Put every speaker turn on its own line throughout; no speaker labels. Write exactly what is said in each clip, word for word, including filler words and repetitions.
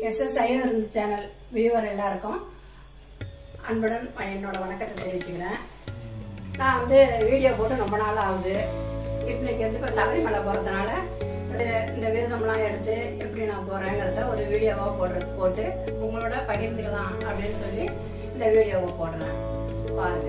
S S ஐவர் channel viewer எல்லாருக்கும் அன்புடன் என்னோட வணக்கத்தை தெரிவிச்சுக்கிறேன். நான் வந்து வீடியோ போட்டு ரொம்ப நாள் ஆகுது. இப்படிக்கு வந்து இப்போ சபரிமலை போகிறதுனால இந்த விருதம்லாம் எடுத்து எப்படி நான் போகிறேங்கிறத ஒரு வீடியோவாக போடுறது போட்டு உங்களோட பகிர்ந்துக்கலாம் அப்படின்னு சொல்லி இந்த வீடியோவை போடுறேன். பாருங்க.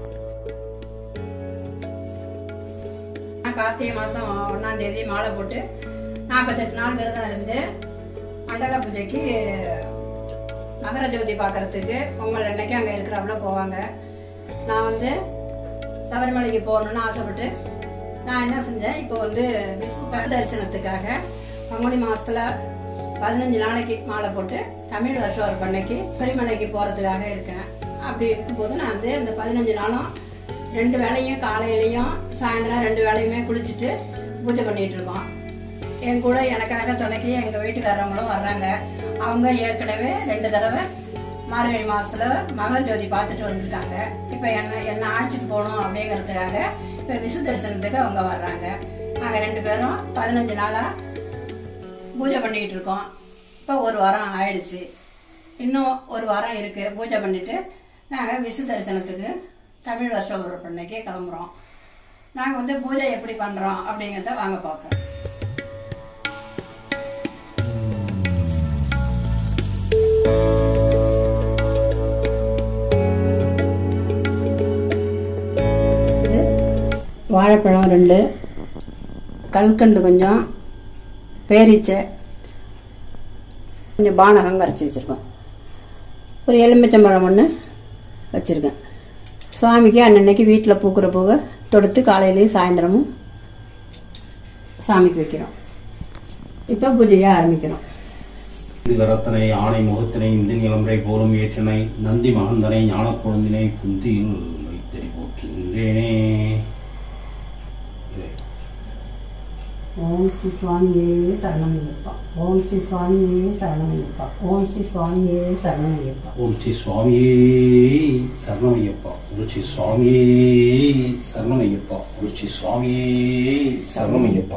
கார்த்திகை மாதம் ஒன்றாம் தேதி மாலை போட்டு நாற்பத்தெட்டு நாள் விரதம் இருந்து மண்டல பூஜைக்கு மகர ஜோதி பார்க்கறதுக்கு பொங்கல் அன்னைக்கு அங்கே இருக்கிறவங்கள போவாங்க. நான் வந்து சபரிமலைக்கு போகணுன்னு ஆசைப்பட்டு நான் என்ன செஞ்சேன், இப்போ வந்து விஷ்ணு தரிசனத்துக்காக பங்குனி மாசத்துல பதினஞ்சு நாளைக்கு மாலை போட்டு தமிழ் வருஷம் பண்ணைக்கு சபரிமலைக்கு போறதுக்காக இருக்கேன். அப்படி இருக்கும்போது நான் வந்து இந்த பதினஞ்சு நாளும் ரெண்டு வேலையும் காலையிலையும் சாயந்தரம் ரெண்டு வேலையுமே குளிச்சுட்டு பூஜை பண்ணிட்டு இருக்கோம். என் கூட எனக்காக துணைக்கி எங்க வீட்டுக்காரவங்களும் வர்றாங்க. அவங்க ஏற்கனவே ரெண்டு தடவை மார்கழி மாசத்துல மகர ஜோதி பார்த்துட்டு வந்துருக்காங்க. இப்ப என்ன என்ன அழைச்சிட்டு போகணும் அப்படிங்கறதுக்காக இப்ப விஷ்ணு தரிசனத்துக்கு அவங்க வர்றாங்க. நாங்க ரெண்டு பேரும் பதினஞ்சு நாளா பூஜை பண்ணிட்டு இருக்கோம். இப்ப ஒரு வாரம் ஆயிடுச்சு. இன்னும் ஒரு வாரம் இருக்கு. பூஜை பண்ணிட்டு நாங்க விஷ்ணு தரிசனத்துக்கு தமிழ் வருஷம் பண்ணைக்கு கிளம்புறோம். நாங்க வந்து பூஜை எப்படி பண்றோம் அப்படிங்கறத வாங்க பார்ப்போம். வாழைப்பழம் ரெண்டு, கல்கண்டு கொஞ்சம், பேரீச்சை கொஞ்சம், பானகம் கரைச்சி வச்சுருக்கோம். ஒரு எலுமிச்சம்பழம் ஒன்று வச்சுருக்கேன். சுவாமிக்கு அன்னன்னைக்கு வீட்டில் பூக்கிற பூவை தொடுத்து காலையிலையும் சாயந்தரமும் சாமிக்கு வைக்கிறோம். இப்போ பூஜையை ஆரம்பிக்கிறோம்.
கரத்தனை ஆணை முகத்தினை இந்த நிலம்பரை போலும் ஏற்றனை நந்தி மகந்தனை ஞான குழந்தினை புந்தியில் வைத்தடி போற்றுகின்றேனே.
ஓம் ஸ்ரீ சுவாமியே சரணமையப்பா. ஓம் ஸ்ரீ சுவாமியே சரணமையப்பா. ஓம் ஸ்ரீ சுவாமியே சரணமையப்பா.
ஓம் ஸ்ரீ சுவாமியே சரணமையப்பா. ஒரு ஸ்ரீ சுவாமியே சரணமையப்பா. ஒரு ஸ்ரீ சுவாமியே சரணமையப்பா.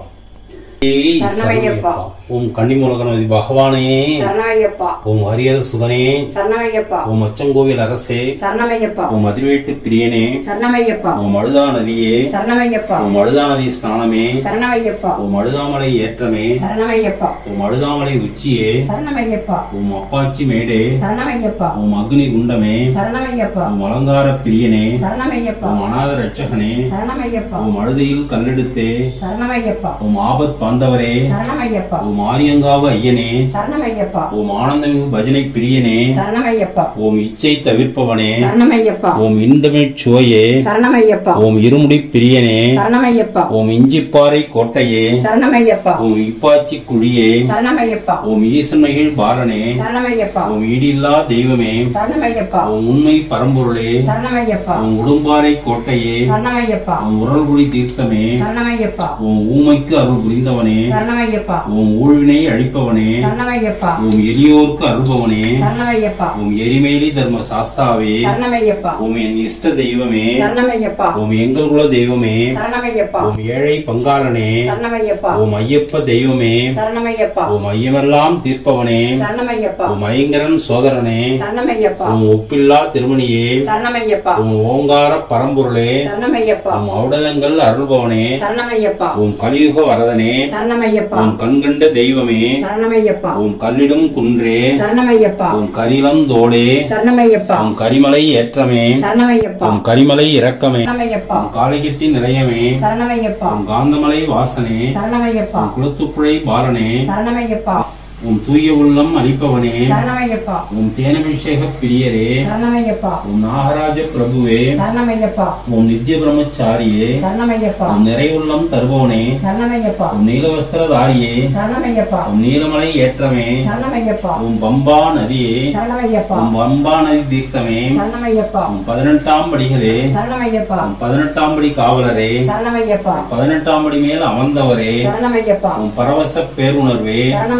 சரணமையப்பா.
ஓம் கன்னிமூலகணபதி பகவானே சரணமையப்பா. ஓம் ஹரியர சுதனே சரணமையப்பா. ஓம் அச்சங்கோவில் அரசே சரணமையப்பா. ஓம் அதிர்வேட்டு பிரியனே சரணமையப்பா. ஓம் அழுதா நதியே சரணமையப்பா. ஓம் அழுதா நதி ஸ்நானமே சரணமையப்பா. ஓம் அழுதாமலை ஏற்றமே சரணமையப்பா. ஓம் அழுதாமலை உச்சியே சரணமையப்பா. ஓம் அப்பாச்சி மேடே சரணமையப்பா. ஓம் அக்னி குண்டமே சரணமையப்பா. ஓம் அலங்கார பிரியனே சரணமையப்பா. ஓம் அநாத ரட்சகனே சரணமையப்பா. ஓம் அழுதையில் கல்லெடுத்தே சரணமையப்பா. ஓம் ஆபத் பாந்தவரே சரணமையப்பா. ஓம் ஆரியங்காவு ஐயனே சரணமையப்பா. ஓம் ஆனந்தமிகு பஜனை பிரியனே சரணமையப்பா. ஓம் இச்சை தவிர்ப்பவனே சரணமையப்பா. ஓம் இந்தமிழ் சுவையே சரணமையப்பா. ஓம் இருமுடி பிரியனே சரணமையப்பா. ஓம் இஞ்சிப்பாறை கோட்டையே சரணமையப்பா. ஓம் இப்பாச்சி குழியே சரணமையப்பா. ஓம் ஈசன்மகிழ் பாலனே சரணமையப்பா. ஓம் ஈடில்லா தெய்வமே சரணமையப்பா. ஓம் உண்மை பரம்பொருளே சரணமையப்பா. ஓம் உடும்பாறை கோட்டையே சரணமையப்பா. ஓம் உரல்குடி தீர்த்தமே சரணமையப்பா. ஓம் ஊமைக்கு அருள் புரிந்தவனே சரணமையப்பா. ஓம் ஊழ்வினை அழிப்பவனே சரணமையப்பா. ஓம் எளியோர்க்கு அருள்பவனே சரணமையப்பா. ஓம் எரிமேலி தர்ம சாஸ்தாவே சரணமையப்பா. ஓம் என் இஷ்ட தெய்வமே சரணமையப்பா. ஓம் எங்கள் குல தெய்வமே சரணமையப்பா. ஓம் ஏழை பங்காளனே சரணமையப்பா. ஓம் ஐயப்ப தெய்வமே சரணமையப்பா. ஓம் ஐயமெல்லாம் தீர்ப்பவனே சரணமையப்பா. ஓம் ஐங்கரன் சோதரனே சரணமையப்பா. ஓம் ஒப்பில்லா திருமணியே சரணமையப்பா. ஓம் ஓங்கார பரம்பொருளே சரணமையப்பா. ஓம் ஔடதங்கள் அருள்பவனே சரணமையப்பா. ஓம் கலியுக வரதனே சரணமையப்பா. ஓம் கண்கண்ட தெய்வமே சரணமையப்பா. ஓம் கல்லிடும் குன்றே சரணமையப்பா. ஓம் கரிலந்தோடே சரணமையப்பா. ஓம் கரிமலை ஏற்றமே சரணமையப்பா. ஓம் கரிமலை இரக்கமே சரணமையப்பா. ஓம் காலைகெட்டி நிலையமே சரணமையப்பா. ஓம் காந்தமலை வாசனே சரணமையப்பா. ஓம் குளத்துப்புழை பாலனே சரணமையப்பா. ஓம் தூய உள்ளம் அளிப்பவனே சரணமையப்பா. ஓம் தேனபிஷேக பிரியரே சரணமையப்பா. ஓம் நாகராஜ பிரபுவே சரணமையப்பா. ஓம் நித்ய பிரம்மச்சாரியே சரணமையப்பா. ஓம் நிறைவுள்ளம் தருபவனே சரணமையப்பா. ஓம் நீலவஸ்திரதாரியே சரணமையப்பா. ஓம் நீலமலை ஏற்றமே சரணமையப்பா. ஓம் பம்பா நதியே சரணமையப்பா. ஓம் பம்பா நதி தீர்த்தமே சரணமையப்பா. ஓம் பதினெட்டாம் படிகளே சரணமையப்பா. ஓம் பதினெட்டாம் படி காவலரே சரணமையப்பா. பதினெட்டாம் படி மேல் அமர்ந்தவரே சரணமையப்பா. ஓம் பரவச பேருணர்வே சரணமையப்பா.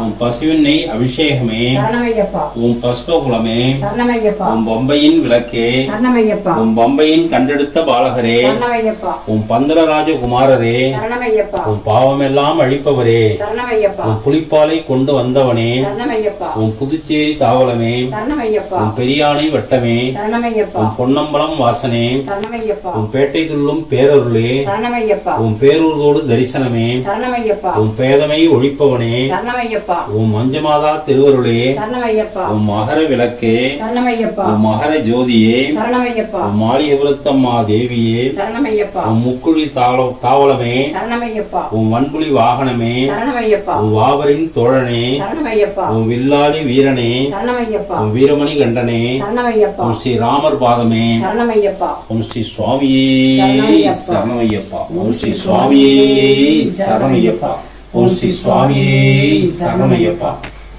உன் பசுவின் நெய் அபிஷேகமே
சரணமையப்பா
உன் பஸ்பகுலமே
சரணமையப்பா
உன் பொம்பையின் விளக்கே
சரணமையப்பா
உன் பொம்பையின் கண்டெடுத்த பாலகரே
சரணமையப்பா
உன் பந்தளராஜ குமாரரே
சரணமையப்பா
உன் பாவமெல்லாம் அழிப்பவரே
சரணமையப்பா
உன் புலிப்பாலை கொண்டு வந்தவனே
சரணமையப்பா
உன் புதுச்சேரி தாவலமே
சரணமையப்பா
உன் பெரியானை வட்டமே
சரணமையப்பா
உன் பொன்னம்பலம் வாசனே
சரணமையப்பா
உன் பேட்டை துள்ளும் பேரருளே
சரணமையப்பா
உன் பேரூர்தோடு தரிசனமே
சரணமையப்பா
உன் பேதமை ஒழிப்பவனே
சரணமையப்பா
உன் மஞ்சமாதா திருவருளே
சரணமையப்பா
உன் மகர விளக்கே
சரணமையப்பா
உன் மகர ஜோதியே
சரணமையப்பா
உன் மாளிகபுரத்தம்மா தேவியே
சரணமையப்பா
உன் முக்குழி தாள தாவலமே
சரணமையப்பா
உன் வன்புலி வாகனமே
சரணமையப்பா
உன் வாவரின் தோழனே
சரணமையப்பா
உன் வில்லாளி வீரனே
சரணமையப்பா
உன் வீரமணி கண்டனே
சரணமையப்பா
உன் ஸ்ரீ ராமர் பாதமே
சரணமையப்பா
ஓம் ஸ்ரீ சுவாமியே
சரணமையப்பா.
சரணமையப்பா ஓம் ஸ்ரீ சுவாமியே சரணமையப்பா ஓம் ஸ்ரீ சுவாமியே சரணமையப்பா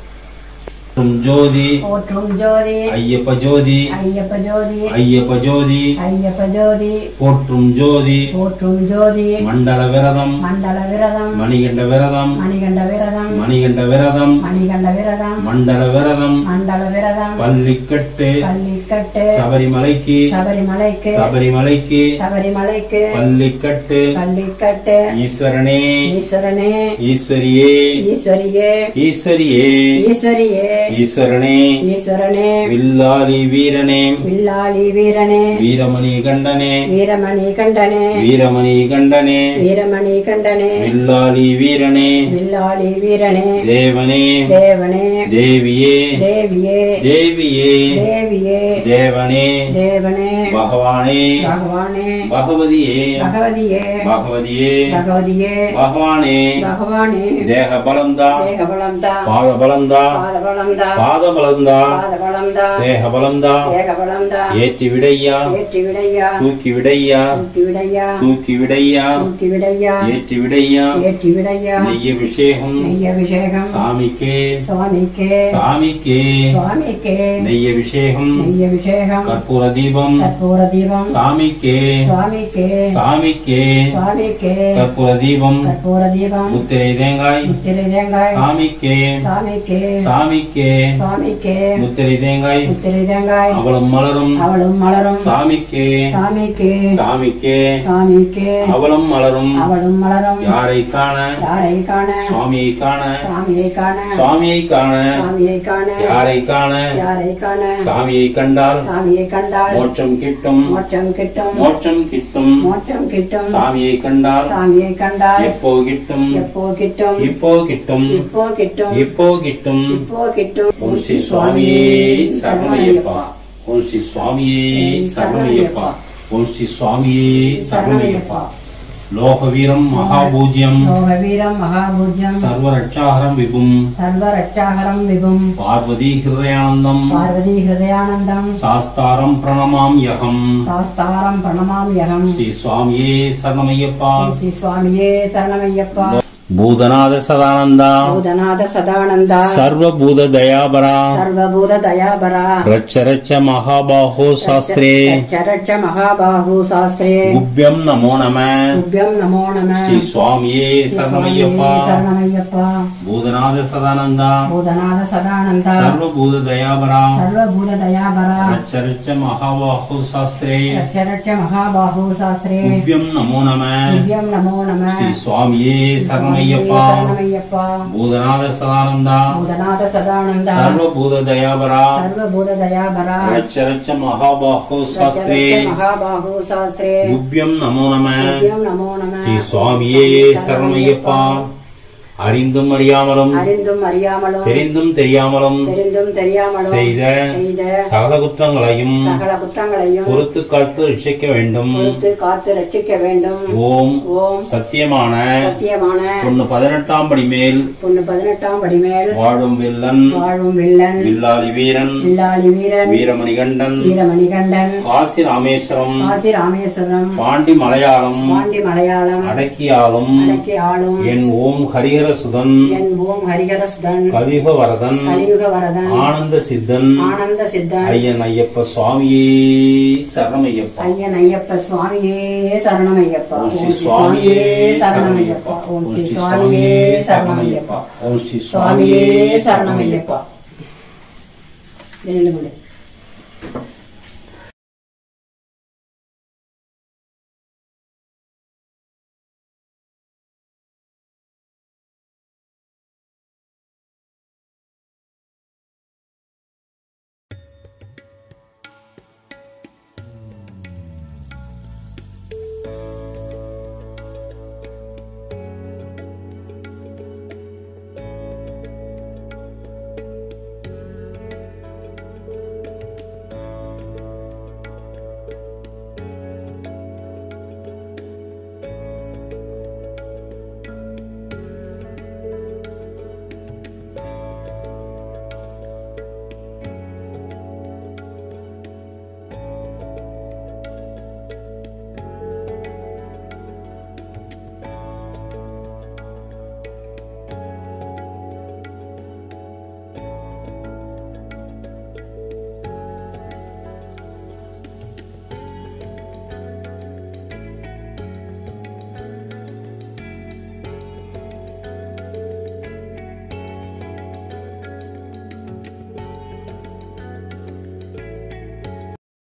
போற்றும் ஜோதி
போற்றும் ஜோதி
ஐயப்ப ஜோதி
ஐயப்ப ஜோதி
ஐயப்ப ஜோதி
ஐயப்ப ஜோதி
போற்றும் ஜோதி
போற்றும் ஜோதி
மண்டல விரதம்
மண்டல விரதம்
மணிகண்ட விரதம்
மணிகண்ட விரதம்
மணிகண்ட விரதம்
மணிகண்ட விரதம்
மண்டல விரதம்
மண்டல விரதம்
பள்ளிக்கட்டு
பள்ளிக்கட்டு
சபரிமலைக்கு
சபரிமலைக்கு
சபரிமலைக்கு
சபரிமலைக்கு
பள்ளிக்கட்டு
பள்ளிக்கட்டு
ஈஸ்வரனே
ஈஸ்வரனே
ஈஸ்வரியே
ஈஸ்வரியே
ஈஸ்வரியே
ஈஸ்வரியே
ஈஸ்வரனே
ஈஸ்வரனே
வில்லாளி வீரனே
வில்லாளி வீரனே
வீரமணி கண்டனே
வீரமணி கண்டனே
வீரமணி கண்டனே
வீரமணி கண்டனே
வில்லாளி வீரனே
வில்லாளி வீரனே
தேவனே
தேவனே
தேவியே
தேவியே
தேவியே
தேவியே
தேவனே
தேவனே
பகவானே
பகவானே
பகவதியே
பகவதியே
பகவதியே
பகவதியே
பகவானே
பகவானே
தேக பலந்தா
தேகபலம்தா
பாத பலந்தா
பாதபலம்தா
பாத பலந்தா
பாதபலம்தா
தேக பலந்தா
தேகபலம்தா
ஏற்றி விடையா
ஏற்றி விடையா
தூக்கி விடையா
தூக்கி விடையா
தூக்கி விடையா
தூக்கி விடையா
ஏற்றி விடையா
ஏற்றி விடையா
நெய்ய அபிஷேகம்
நெய்ய அபிஷேகம்
சாமிக்கே
சுவாமிக்கே
சாமிக்கே
சுவாமிக்கே
நெய்ய அபிஷேகம்
நெய்ய அபிஷேகம்
கற்பூர தீபம்
கற்பூர தீபம்
சாமிக்கே
சுவாமிக்கே
சாமிக்கே
சுவாமிக்கே
கற்பூர தீபம்
கற்பூர தீபம்
முத்திரை தேங்காய்
முத்திரை தேங்காய்
சாமிக்கே
சாமிக்கே
சாமிக்கே
சுவாமிக்கே
முத்திரை தேங்காய்
முத்திரை தேங்காய்
அவளும் மலரும்
அவளும் மலரும்
சாமிக்கே
சாமிக்கே
சாமிக்கே
சாமிக்கே
அவளும் மலரும்
அவளும் மலரும்
யாரை காண
யாரை காண
சுவாமியை காண
சாமியை காண
சுவாமியை காண
சாமியை காண
யாரை காண
யாரை காண
சாமியை கண்டால்
சாமியை கண்டால்
மோட்சம் கிட்டும்
மோட்சம் கிட்டும்
மோட்சம் கிட்டும்
மோட்சம் கிட்டும்
சாமியை கண்டால்
சாமியை கண்டால்
எப்போ கிட்டும்
எப்போ கிட்டும்
இப்போ கிட்டும்
இப்போ கிட்டும்
இப்போ கிட்டும்
இப்போ கிட்டும்
ஓம் ஸ்ரீ சுவாமியே சரணமையப்பா ஓம் ஸ்ரீ சுவாமியே சரணமையப்பா ஓம் ஸ்ரீ சுவாமியே சரணமையப்பா லோகவீரம் மகாபூஜ்யம்
லோகவீரம் மகாபூஜ்யம்
சர்வரட்சாஹரம் விபும்
சர்வரட்சாகரம் விபும்
பார்வதி ஹிருதயானந்தம்
பார்வதி ஹிருதயானந்தம்
சாஸ்தாரம் பிரணமாம்யகம்
சாஸ்தாரம் பிரணமாம்யகம்
ஸ்ரீ சுவாமியே சரணமையப்பா
ஸ்ரீ சுவாமியே சரணமையப்பா
பூதநாத சதானந்தா
பூதநாத சதானந்தா
சர்வபூத தயாபரா
சர்வபூத தயாபரா
ரட்ச ரட்ச மகாபாஹோ சாஸ்திரே
ரட்ச மகாபாஹு சாஸ்திரே
குப்யம் நமோ நம
குப்யம் நமோ நம
ஸ்ரீ சுவாமியே சரணமையப்பா
சரணமையப்பா
பூதநாத சதானந்தா
பூதநாத சதானந்தா
சர்வபூத தயாபரா
சர்வபூத தயாபரா
ரட்ச ரட்ச மகாபாஹோ சாஸ்திரே
ரட்ச மகாபாஹு சாஸ்திரே
குப்யம் நமோ நம
குப்யம் நமோ நம
ஸ்ரீ சுவாமியே சரணமையப்பா
சரணமையப்பா
பூதநாத சதானந்தா
பூதநாத சதானந்தா
சர்வபூத தயாபரா
சர்வபூத தயாபரா
ரட்ச ரட்ச மகாபாஹோ சாஸ்திரே
மகாபாஹு சாஸ்திரே
குப்யம் நமோ நம
குப்யம் நமோ நம
ஸ்ரீ சுவாமியே சரணமையப்பா அறிந்தும் அறியாமலும்
அறிந்தும் அறியாமலும்
தெரிந்தும் தெரியாமலும்
தெரிந்தும் தெரியாமலும்
செய்த
செய்த
சகல குற்றங்களையும்
சகல குற்றங்களையும்
பொறுத்து காத்து ரட்சிக்க வேண்டும்.
பொறுத்து காத்து ரட்சிக்க வேண்டும்.
ஓம்
ஓம்
சத்தியமான
சத்தியமான
பொண்ணு பதினெட்டாம் படி மேல்
பொண்ணு பதினெட்டாம் படி மேல்
வாழும் வில்லன்
வாழும் வில்லன்
வில்லாளி வீரன்
வில்லாளி வீரன்
வீரமணிகண்டன்
வீரமணிகண்டன்
காசி ராமேஸ்வரம்
காசி ராமேஸ்வரம்
பாண்டி மலையாளம்
பாண்டி மலையாளம்
அடக்கி ஆளும்
அடக்கி ஆளும்
என் ஓம் ஹரிஹர ஹரிஹர சுதன்
என் ஓம் ஹரிஹர சுதன்
கலியுக வரதன்
கலியுக வரதன்
ஆனந்த சித்தன்
ஆனந்த சித்தன்
ஐயன் ஐயப்ப சுவாமியே சரணமையப்பா
ஐயன் ஐயப்ப சுவாமியே சரணமையப்பா
ஓம் ஸ்ரீ சுவாமியே சரணமையப்பா ஓம் ஸ்ரீ சுவாமியே சரணமையப்பா ஓம் ஸ்ரீ சுவாமியே சரணமையப்பா.